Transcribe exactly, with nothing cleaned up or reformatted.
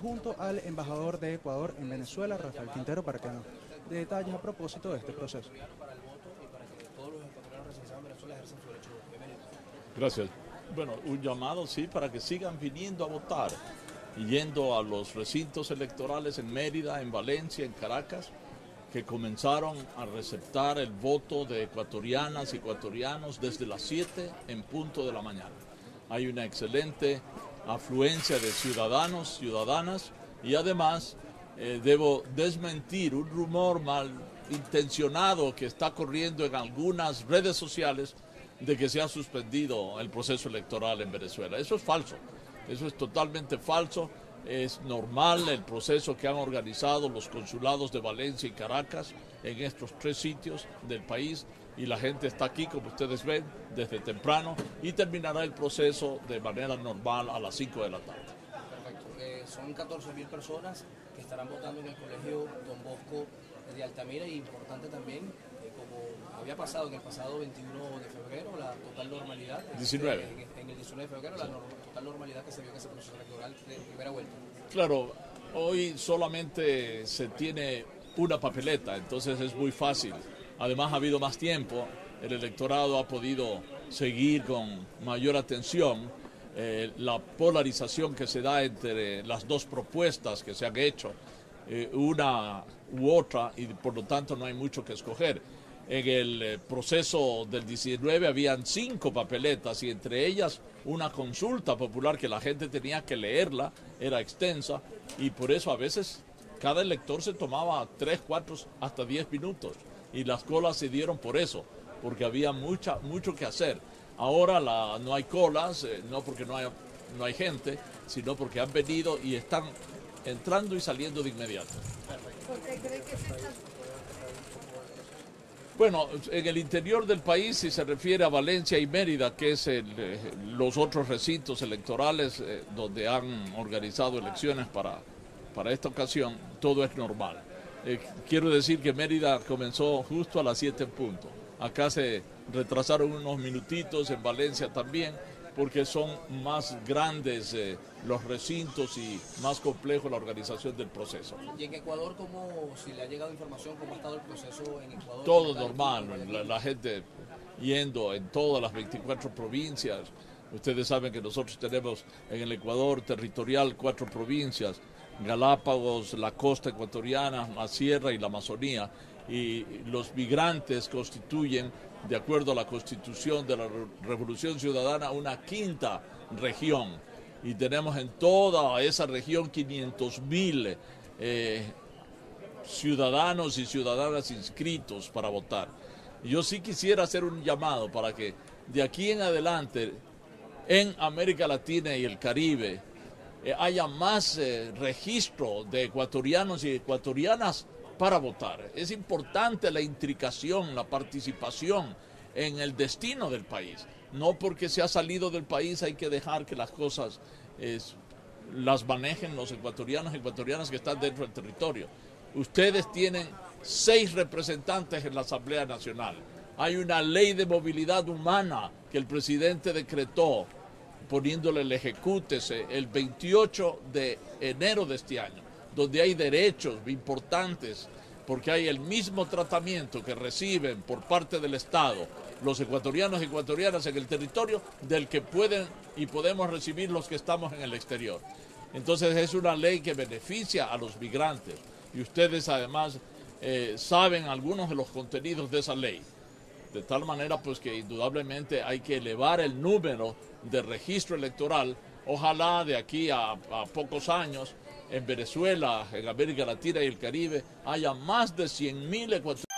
junto al embajador de Ecuador en Venezuela, Rafael Quintero, para que nos dé detalles a propósito de este proceso. Gracias. Bueno, un llamado, sí, para que sigan viniendo a votar y yendo a los recintos electorales en Mérida, en Valencia, en Caracas, que comenzaron a receptar el voto de ecuatorianas y ecuatorianos desde las siete en punto de la mañana. Hay una excelente afluencia de ciudadanos, ciudadanas, y además eh, debo desmentir un rumor malintencionado que está corriendo en algunas redes sociales de que se ha suspendido el proceso electoral en Venezuela. Eso es falso, eso es totalmente falso. Es normal el proceso que han organizado los consulados de Valencia y Caracas en estos tres sitios del país, y la gente está aquí, como ustedes ven, desde temprano, y terminará el proceso de manera normal a las cinco de la tarde. Perfecto. Eh, son catorce mil personas que estarán votando en el colegio Don Bosco de Altamira, y importante también, eh, como había pasado en el pasado veintiuno de febrero, la total normalidad. diecinueve. En, en el diecinueve de febrero, sí. La no, total normalidad que se vio en ese proceso electoral de primera vuelta. Claro, hoy solamente se tiene una papeleta, entonces es muy fácil. Además ha habido más tiempo, el electorado ha podido seguir con mayor atención eh, la polarización que se da entre las dos propuestas que se han hecho, eh, una u otra, y por lo tanto no hay mucho que escoger. En el eh, proceso del diecinueve habían cinco papeletas, y entre ellas una consulta popular que la gente tenía que leerla, era extensa, y por eso a veces cada elector se tomaba tres, cuatro, hasta diez minutos. Y las colas se dieron por eso, porque había mucha, mucho que hacer. Ahora la, no hay colas, eh, no porque no hay, no hay gente, sino porque han venido y están entrando y saliendo de inmediato. ¿Por qué cree que se está... Bueno, en el interior del país, si se refiere a Valencia y Mérida, que es el, eh, los otros recintos electorales eh, donde han organizado elecciones para, para esta ocasión, todo es normal. Eh, quiero decir que Mérida comenzó justo a las siete en punto. Acá se retrasaron unos minutitos, en Valencia también, porque son más grandes eh, los recintos y más complejo la organización del proceso. ¿Y en Ecuador, cómo, si le ha llegado información, cómo ha estado el proceso en Ecuador? Todo normal, la, la gente yendo en todas las veinticuatro provincias. Ustedes saben que nosotros tenemos en el Ecuador territorial cuatro provincias: Galápagos, la costa ecuatoriana, la sierra y la Amazonía, y los migrantes constituyen, de acuerdo a la Constitución de la Revolución Ciudadana, una quinta región, y tenemos en toda esa región quinientos mil eh, ciudadanos y ciudadanas inscritos para votar. Yo sí quisiera hacer un llamado para que de aquí en adelante en América Latina y el Caribe Eh, haya más eh, registro de ecuatorianos y ecuatorianas para votar. Es importante la implicación, la participación en el destino del país. No porque se ha salido del país hay que dejar que las cosas eh, las manejen los ecuatorianos y ecuatorianas que están dentro del territorio. Ustedes tienen seis representantes en la Asamblea Nacional. Hay una ley de movilidad humana que el presidente decretó, poniéndole el ejecútese el veintiocho de enero de este año, donde hay derechos importantes, porque hay el mismo tratamiento que reciben por parte del Estado los ecuatorianos y ecuatorianas en el territorio del que pueden y podemos recibir los que estamos en el exterior. Entonces es una ley que beneficia a los migrantes, y ustedes además eh, saben algunos de los contenidos de esa ley. De tal manera pues que indudablemente hay que elevar el número de registro electoral. Ojalá de aquí a, a pocos años en Venezuela, en América Latina y el Caribe haya más de cien mil ecuatorianos